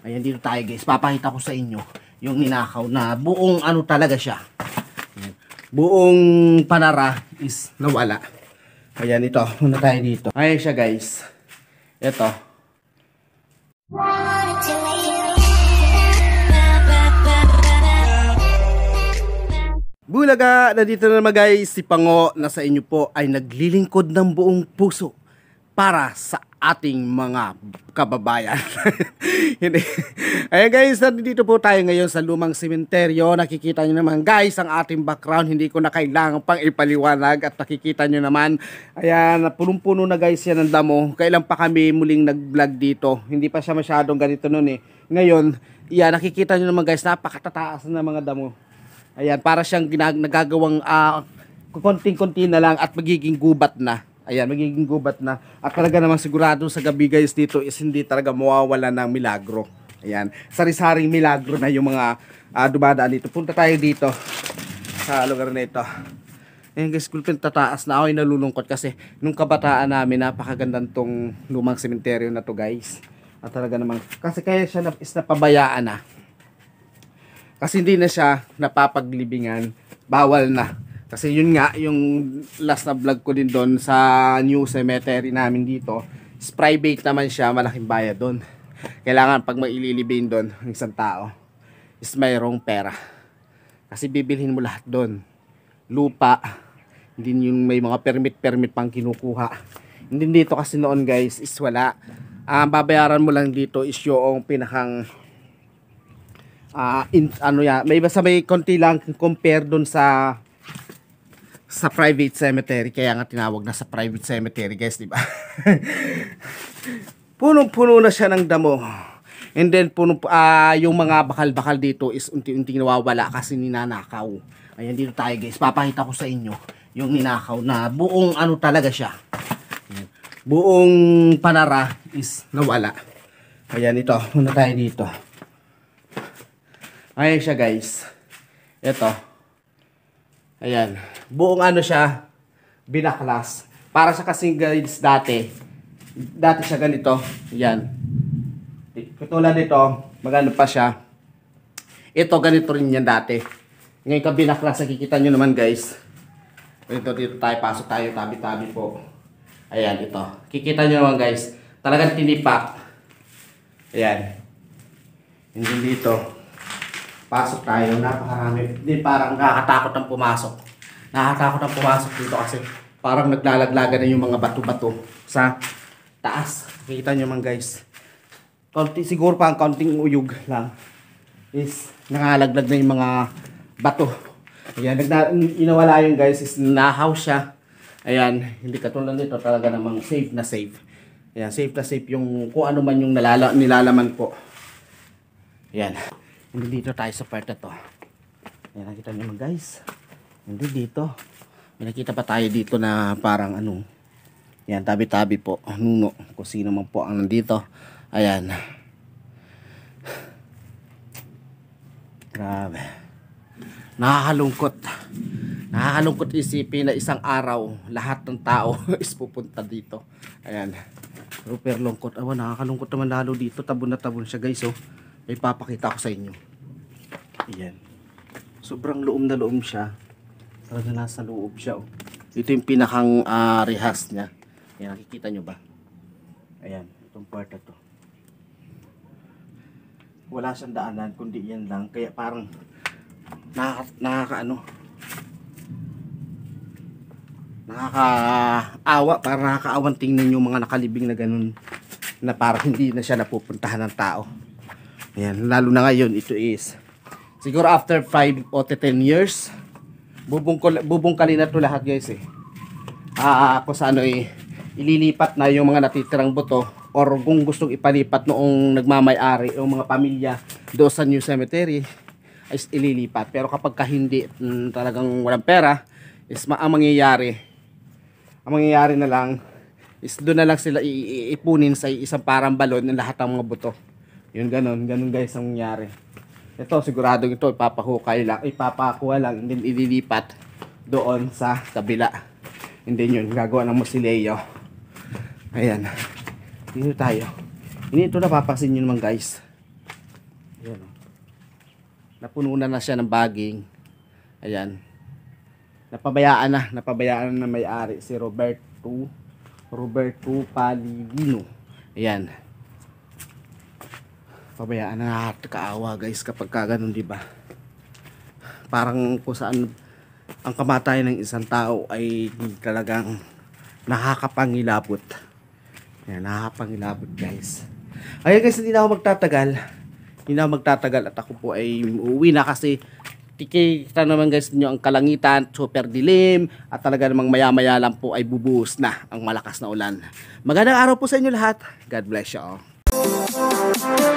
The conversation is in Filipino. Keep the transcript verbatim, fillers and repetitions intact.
Ayan, dito tayo guys. Papakita ko sa inyo yung ninakaw na buong ano talaga siya. Ayan. Buong panara is nawala. Ayan, ito. Muna tayo dito. Ayan siya guys. Ito. Bulaga! Nandito na naman guys. Si Pango na sa inyo po ay naglilingkod ng buong puso para sa ating mga kababayan. Ayan guys, nandito po tayo ngayon sa lumang sementeryo. Nakikita nyo naman guys ang ating background. Hindi ko na kailangan pang ipaliwanag at nakikita nyo naman. Ayan, punong-puno na guys yan ang damo. Kailan pa kami muling nag-vlog dito. Hindi pa siya masyadong ganito nun eh. Ngayon, yan, nakikita nyo naman guys, napakatataas na mga damo. Ayan, para siyang nagagawang uh, konting-konti na lang at magiging gubat na. Ayan, magiging gubat na. At talaga naman sigurado sa gabi guys dito is hindi talaga mawawala ng milagro. Ayan, sari-saring milagro na yung mga uh, dumadaan dito. Punta tayo dito sa lugar na ito. Ayan guys, kulpin tataas na ako'y nalulungkot kasi nung kabataan namin napakagandang tong lumang sementeryo na to guys. At talaga naman, kasi kaya siya na, is napabayaan na. Kasi hindi na siya napapaglibingan, bawal na. Kasi yun nga, yung last na vlog ko din doon sa new cemetery namin dito, is private naman siya, malaking bayad doon. Kailangan pag maililibing doon ng isang tao, is mayroong pera. Kasi bibilhin mo lahat doon. Lupa, hindi yung may mga permit-permit pang kinukuha. Hindi dito kasi noon guys, is wala. Ang uh, babayaran mo lang dito is yung pinakang Uh, in, ano ya, may basta may konti lang compare dun sa sa private cemetery, kaya nga tinawag na sa private cemetery guys, di ba? Punong-puno na siya ng damo. And then puno uh, yung mga bakal-bakal dito is unti-unting nawawala kasi ninanakaw. Ayan, dito tayo guys. Papakita ko sa inyo yung ninakaw na buong ano talaga siya. Ayan. Buong panara is nawala. Ayan, ito. Muna tayo dito. Ayan siya guys. Ito. Ayan. Buong ano siya, binaklas. Para sa kasing guys dati. Dati siya ganito. Ayan. Katulad nito, magano pa siya. Ito ganito rin yan dati. Ngayon ka binaklas, nakikita nyo naman guys. Dito, dito tayo, pasok tayo, tabi-tabi po. Ayan, ito. Kikita nyo naman guys. Talagang tinipak. Ayan. Hindi dito. Pasok tayo, napakarami. Hindi, parang nakakatakot ang pumasok. Nakakatakot ang pumasok dito kasi parang naglalaglagan na yung mga bato-bato sa taas. Nakikita nyo man guys. Konti, siguro pa ang konting uyog lang is nangalaglag na yung mga bato. Ayan, nagna, inawala yun guys is nahaw siya. Ayan, hindi katulad nito talaga namang safe na safe. Ayan, safe na safe yung kung ano man yung nalala, nilalaman po. Ayan. Hindi dito tayo sa part na to. Ayan, nakita nyo naman guys. Hindi dito. May nakita pa tayo dito na parang ano. Ayan, tabi-tabi po. Nuno. Kung sino man po ang nandito. Ayan. Grabe. Nakakalungkot. Nakakalungkot isipin na isang araw lahat ng tao is pupunta dito. Ayan. Super lungkot. Awa, nakakalungkot naman lalo dito. Tabon na tabon siya guys oh. May papakita ko sa inyo. Ayan. Sobrang loom na loom siya. Talaga nasa loob siya. Oh. Ito yung pinakang uh, rehas niya. Ayan, nakikita nyo ba? Ayan, itong part na to. Wala siyang daanan, kundi yan lang. Kaya parang nakaka, nakaka ano, nakakaawa. Parang nakakaawang tingnan yung mga nakalibing na ganun. Na parang hindi na siya napupuntahan ng tao. Ayan, lalo na ngayon, ito is siguro after five o ten years bubong, bubungkalin na ito lahat guys eh. Ah, ako sa ano eh, ililipat na yung mga natitirang buto or kung gustong ipalipat noong nagmamay-ari yung mga pamilya doon sa new cemetery ay ililipat. Pero kapag ka hindi mm, talagang walang pera is ma ang mangyayari ang mangyayari na lang is doon na lang sila iipunin sa isang parang balon ng lahat ng mga buto. Yun, ganun, ganun guys ang nangyari. Ito, sigurado ito, ipapahukay lang, ipapakuha lang, and then ililipat doon sa kabila. And then yun, gagawa ng mausoleo. Ayan. Dito tayo. Hindi ito napapansin nyo naman guys. Ayan, oh. Napuno na na siya ng baging. Ayan. Napabayaan na, napabayaan na may-ari si Roberto Roberto Palilino. Ayan. Pabayaan na, kaawa guys kapag ka ganun, di ba? Parang kung saan ang kamatayan ng isang tao ay talagang nakakapangilabot. Ayan, nakakapangilabot guys. Ayan guys, hindi na ako magtatagal. Hindi na ako magtatagal at ako po ay uuwi na kasi kita naman guys ninyo ang kalangitan, super dilim at talaga namang maya maya lang po ay bubuhos na ang malakas na ulan. Magandang araw po sa inyo lahat. God bless you all.